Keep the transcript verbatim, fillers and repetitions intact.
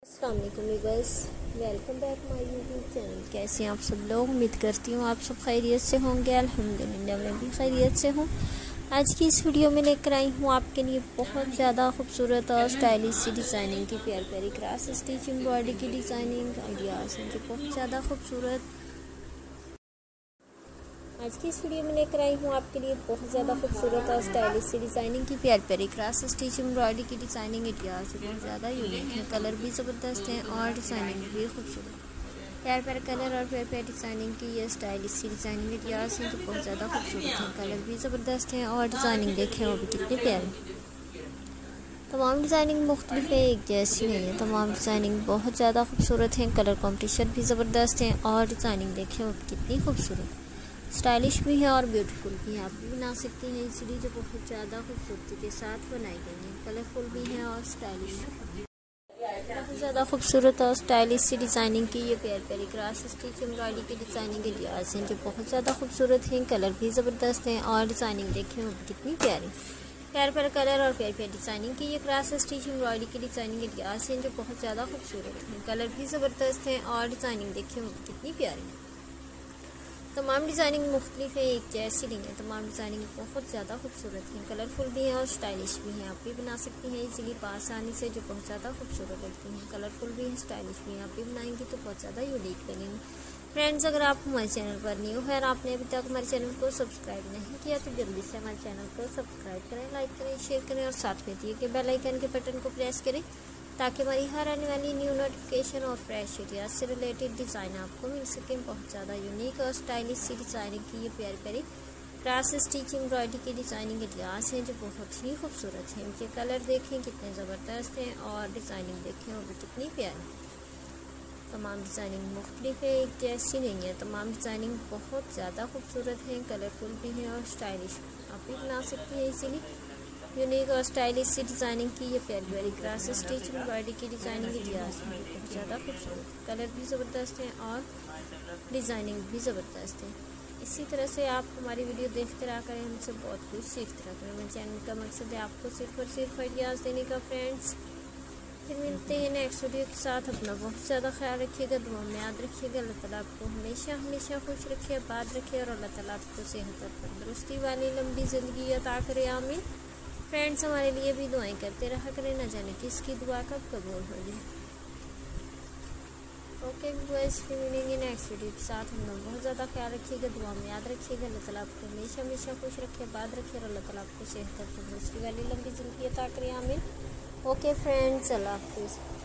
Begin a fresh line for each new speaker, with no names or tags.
अस्सलाम वालेकुम viewers, welcome back my YouTube channel. कैसे हैं आप सब लोग? उम्मीद करती हूँ आप सब खैरियत से होंगे। अल्हम्दुलिल्लाह मैं भी खैरियत से हूँ। आज की इस वीडियो में लेकर आई हूँ आपके लिए बहुत ज़्यादा खूबसूरत और स्टाइलिश सी डिज़ाइनिंग की प्यार प्यारी क्रॉस स्टिच एम्ब्रॉयडरी की डिज़ाइनिंग आइडियाज़ हैं जो बहुत ज़्यादा खूबसूरत। आज की इस वीडियो में लेकर आई हूँ आपके लिए बहुत ज़्यादा खूबसूरत और स्टाइलिश सी डिज़ाइनिंग की प्यार प्यारी क्रॉस स्टिच एम्ब्रॉयडरी की डिज़ाइनिंग आइडियाज़ बहुत ज़्यादा यूनिक है। कलर भी ज़बरदस्त हैं और डिज़ाइनिंग भी खूबसूरत। प्यार प्यार कलर और प्यार प्यार डिज़ाइनिंग की ये स्टाइलिश सी डिज़ाइनिंग आइडियाज़ हैं जो बहुत ज़्यादा खूबसूरत हैं। कलर भी ज़बरदस्त हैं और डिज़ाइनिंग देखें वो भी कितने प्यारे। तमाम डिज़ाइनिंग मुख्तलिफ है, एक जैसी नहीं है। तमाम डिज़ाइनिंग बहुत ज़्यादा खूबसूरत हैं। कलर कॉम्बिनेशन भी ज़बरदस्त हैं और डिज़ाइनिंग देखें वो भी कितनी खूबसूरत, स्टाइलिश भी है और ब्यूटीफुल भी है। आप भी बना सकती हैं इसलिए जो बहुत ज़्यादा खूबसूरती के साथ बनाई गई हैं। कलरफुल भी है और स्टाइलिश, बहुत ज़्यादा खूबसूरत और स्टाइलिश सी डिज़ाइनिंग की ये प्यार प्यारी क्रॉस स्टिच एम्ब्रॉयडरी की डिज़ाइनिंग के लिहाज हैं जो बहुत ज़्यादा खूबसूरत हैं। कलर भी ज़बरदस्त हैं और डिज़ाइनिंग देखें वो कितनी प्यारी। प्यार प्यार कलर और प्यार प्यार डिज़ाइनिंग की ये क्रॉस स्टिच एम्ब्रॉयडरी की डिज़ाइनिंग के लिहाज हैं जो बहुत ज़्यादा खूबसूरत हैं। कलर भी ज़बरदस्त हैं और डिज़ाइनिंग देखें वो कितनी प्यारी। तमाम डिज़ाइनिंग मुख्तलिफ है, एक जैसी नहीं है। तमाम डिज़ाइनिंग बहुत ज़्यादा खूबसूरत हैं, कलरफुल भी हैं और स्टाइलिश भी हैं। आप भी बना सकती हैं इजीली आसानी से जो बहुत ज़्यादा खूबसूरत लगती हैं। कलरफुल भी हैं, स्टाइलिश भी हैं। आप भी बनाएंगी तो बहुत ज़्यादा यूनिक लगेंगी। फ्रेंड्स, अगर आप हमारे चैनल पर न्यू है और आपने अभी तक हमारे चैनल को सब्सक्राइब नहीं किया तो जल्दी से हमारे चैनल को सब्सक्राइब करें, लाइक करें, शेयर करें और साथ में दिए कि बेल आइकन के बटन को प्रेस करें ताकि हमारी हर आने वाली न्यू नोटिफिकेशन और फ्रेश आइडियाज से रिलेटेड डिज़ाइन आपको मिल सके। बहुत ज़्यादा यूनिक और स्टाइलिश सी डिज़ाइनिंग की ये प्यारी प्यारी क्रॉस स्टिच एम्ब्रॉयडरी की डिज़ाइनिंग आइडियाज हैं जो बहुत ही खूबसूरत हैं। इनके कलर देखें कितने ज़बरदस्त हैं और डिज़ाइनिंग देखें वो भी कितनी प्यारी। तमाम डिज़ाइनिंग मुख्तलिफ है, एक जैसी नहीं है। तमाम डिज़ाइनिंग बहुत ज़्यादा खूबसूरत हैं, कलरफुल भी हैं और स्टाइलिश। आप भी बना सकती हैं इसीलिए यूनिक और स्टाइलिश सी डिज़ाइनिंग की ये प्यारी प्यारी क्रॉस स्टिच एम्ब्रॉयडरी की डिज़ाइनिंग आइडियाज़ हैं बहुत ज़्यादा खूबसूरत। कलर भी ज़बरदस्त हैं और डिज़ाइनिंग भी ज़बरदस्त है। इसी तरह से आप हमारी वीडियो देखते रहा करें, हमसे बहुत कुछ सीखते रहा करें। मेरे चैनल का मकसद है आपको सिर्फ और सिर्फ आइडियाज़ देने का। फ्रेंड्स, फिर मिलते हैं नेक्स्ट वीडियो के साथ। अपना बहुत ज़्यादा ख्याल रखिएगा, दुआ में याद रखिएगा। अल्लाह ताला आपको हमेशा हमेशा खुश रखे, आबाद रखे और अल्लाह ताला आपको सेहत और तंदुरुस्ती वाली लंबी ज़िंदगी अता करे, आमीन। फ्रेंड्स, हमारे लिए भी दुआएं करते रहा करें, न जाने किसकी दुआ कब कबूल हो जाए। ओके व्यूअर्स, फिर मिलेंगे नेक्स्ट वीडियो के साथ। हम लोग बहुत ज़्यादा ख्याल रखिएगा, दुआ में याद रखिएगा। अल्लाह ताला आपको हमेशा हमेशा खुश रखे, आबाद रखे और अल्लाह ताला आपको सेहत और तंदुरुस्ती वाली लंबी ज़िंदगी अता करे, आमीन। ओके फ्रेंड्स, अल्लाह हाफिज़।